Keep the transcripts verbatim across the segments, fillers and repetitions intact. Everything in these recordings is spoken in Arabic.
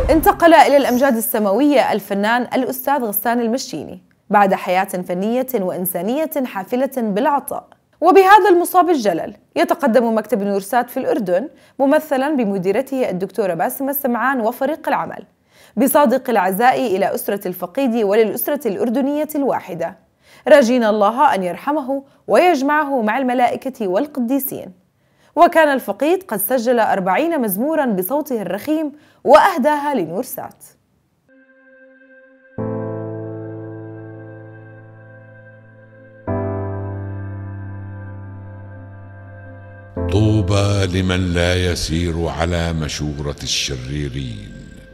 انتقل إلى الأمجاد السماوية الفنان الأستاذ غسان المشيني بعد حياة فنية وإنسانية حافلة بالعطاء. وبهذا المصاب الجلل يتقدم مكتب نورسات في الأردن ممثلا بمديرته الدكتورة باسمة سمعان وفريق العمل بصادق العزاء إلى أسرة الفقيد وللأسرة الأردنية الواحدة، راجين الله أن يرحمه ويجمعه مع الملائكة والقديسين. وكان الفقيد قد سجل أربعين مزمورا بصوته الرخيم وأهداها لنورسات. طوبى لمن لا يسير على مشورة الشريرين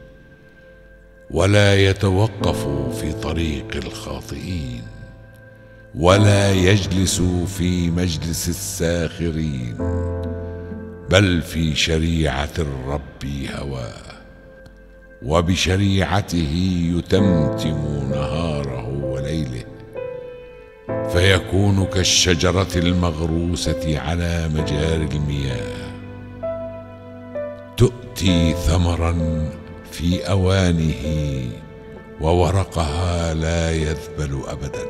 ولا يتوقف في طريق الخاطئين ولا يجلس في مجلس الساخرين، بل في شريعة الرب هواه وبشريعته يتمتم نهاره وليله، فيكون كالشجرة المغروسة على مجاري المياه، تؤتي ثمرا في أوانه وورقها لا يذبل أبدا،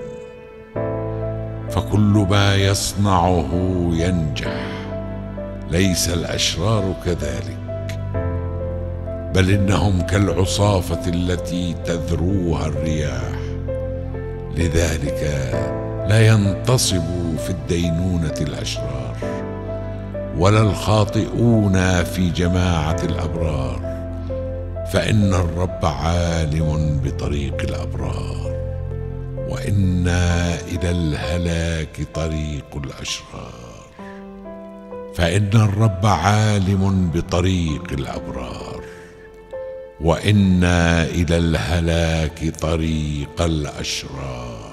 فكل ما يصنعه ينجح. ليس الأشرار كذلك، بل إنهم كالعصافة التي تذروها الرياح، لذلك لا ينتصب في الدينونة الأشرار ولا الخاطئون في جماعة الأبرار، فإن الرب عالم بطريق الأبرار وإن إلى الهلاك طريق الأشرار. فإن الرب عالم بطريق الأبرار وإن إلى الهلاك طريق الأشرار.